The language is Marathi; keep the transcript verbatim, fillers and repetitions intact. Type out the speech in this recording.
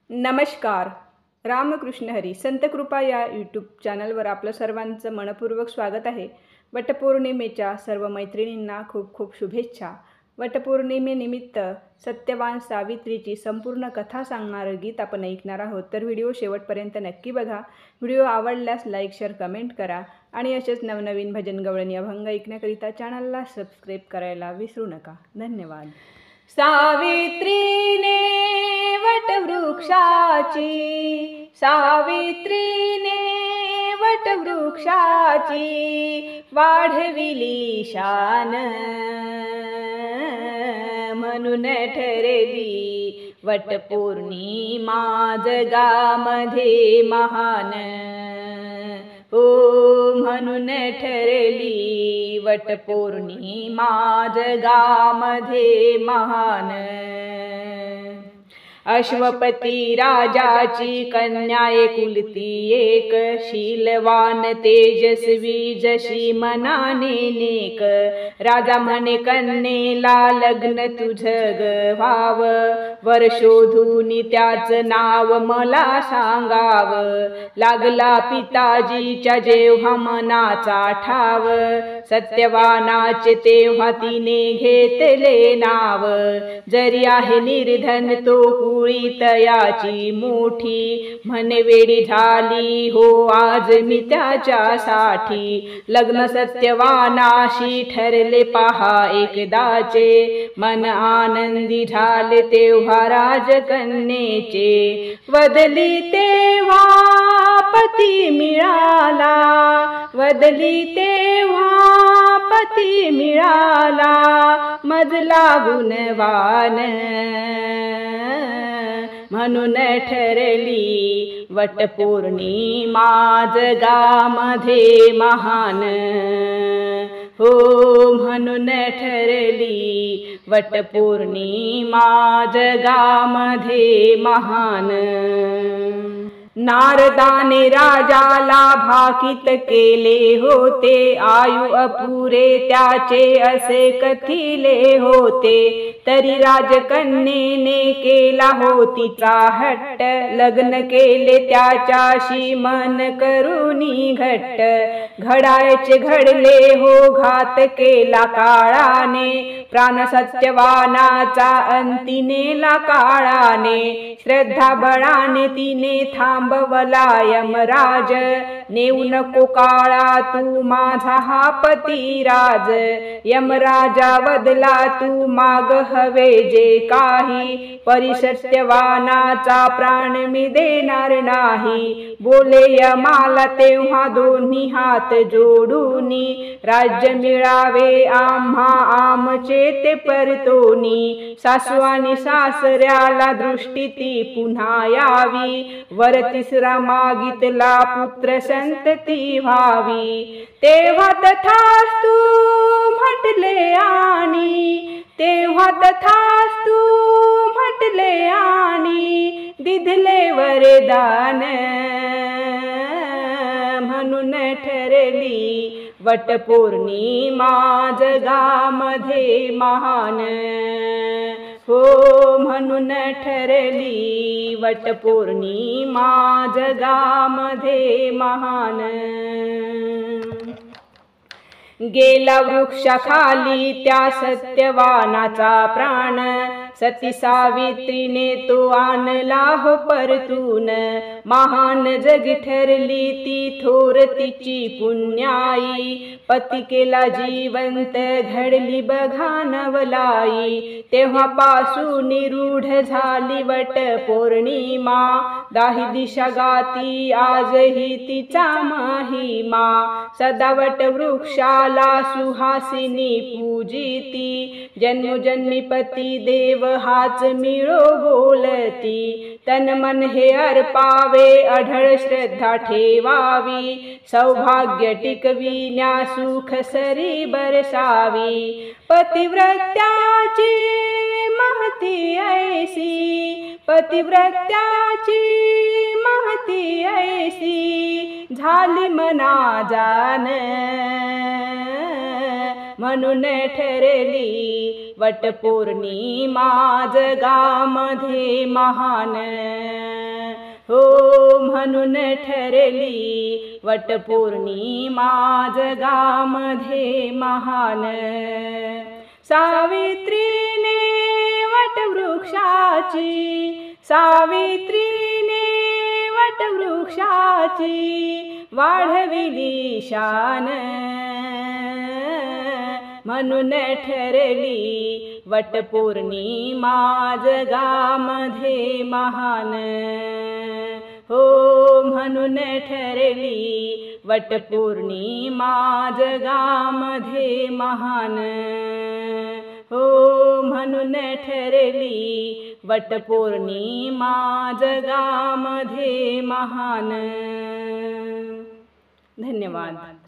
नमस्कार. रामकृष्ण हरी. संत कृपा या यूट्यूब चॅनलवर आपलं सर्वांचं मनपूर्वक स्वागत आहे. वटपौर्णिमेच्या सर्व मैत्रिणींना खूप खूप शुभेच्छा. वटपौर्णिमेनिमित्त सत्यवान सावित्रीची संपूर्ण कथा सांगणारं गीत आपण ऐकणार आहोत. तर व्हिडिओ शेवटपर्यंत नक्की बघा. व्हिडिओ आवडल्यास लाईक शेअर कमेंट करा आणि असेच नवनवीन भजन गवळणी अभंग ऐकण्याकरिता चॅनलला सबस्क्राईब करायला विसरू नका. धन्यवाद. सावित्रीने वटवृक्षाची सावित्रीने वटवृक्षाची वाढविली शान, म्हणून ठरली वटपौर्णिमा जगामध्ये महान. ओ म्हणून ठरली वटपौर्णिमा जगामध्ये महान. अश्वपती राजाची कन्या एकुलती एक, शीलवान तेजस्वी जशी मनाने नेक. राजा म्हणे कन्येला लग्न तुझ व्हाव, वर शोधून त्याच नाव मला सांगाव. लागला पिताजीच्या जेव्हा मनाचा ठाव, सत्यवानाचे तेव्हा तिने घेतले नाव. जरी आहे निर्धन तो कुळी तयाची मोठी, म्हणे वेडी झाली हो आज मी त्याच्यासाठी. लग्न सत्यवानाशी ठरले पहा एकदाचे, मन आनंदी झाले तेव्हा राजकन्येचे. वदली तेव्हा पती मिळाला, वदली तेव्हा पती मिळाला, मजला गुणवान. म्हणून ठरली वटपौर्णिमा जगामध्ये महान. हो म्हणून ठरली वटपौर्णिमा जगामध्ये महान. नारदाने राजाला भाकीत केले होते, आयु अपुरे त्याचे असे कथिले होते. तरी राजकन्येने केला हो तिचा हट्ट, लग्न केले त्याच्याशी मन करुनी घट्ट. घडायचे घडले हो घात केला काळाने, प्राण सत्यवानाचा अंती नेला काळाने. श्रद्धा बळाने तिने थांबवला यमराज, नेऊ नको काळा तू माझा हा पतिराज. यमराजा बदला तू माग हवे जे काही, परी सत्यवानाचा प्राण मी देणार नाही. बोले यमाला तेव्हा दोन्ही हात जोडूनी, राज्य मिळावे आम्हा आमचे ते परतोनी. सासू आणि सासऱ्याला दृष्टी ती पुन्हा यावी, वर तिसरा मागितला पुत्र संतती व्हावी. तेव्हा तथास्तु म्हटले आणि, तेव्हा तथास्तु म्हटले आणि, दिधले वरदान. म्हणून ठरली वटपौर्णिमा जगामध्ये महान. हो म्हणून ठरली वटपौर्णिमा जगामध्ये महान. गेला वृक्षाखाली त्या सत्यवानाचा प्राण, सती सावित्रीने तो आणला हो परतून. महान जग ठरली ती थोर तिची पुण्याई, पती केला जिवंत घडली बघा नवलाई. तेव्हापासून रूढ झाली वट पौर्णिमा, दाही दिशा गाती आजही तिचा महिमा. सदा वट वृक्षाला सुहासिनी पूजिती, जन्मोजन्मी पती देव हाच मिळो बोलती. तन मन हे अर्पावे अढळ श्रद्धा ठेवावी, सौभाग्य टिकविण्या सुख सरी बरसावी. पतिव्रत्याची महती ऐसी, पतिव्रत्याची महती ऐसी, झाली मना जान. म्हणून ठरली वटपौर्णिमा जगामध्ये महान हो म्हणून ठरली वटपौर्णिमा जगामध्ये महान सावित्रीने वटवृक्षाची सावित्रीने वटवृक्षाची वाढविली शान म्हणून ठरली वटपौर्णिमा जगामध्ये महान हो म्हणून ठरली वटपौर्णिमा जगामध्ये महान हो म्हणून ठरली वटपौर्णिमा जगामध्ये महान. धन्यवाद.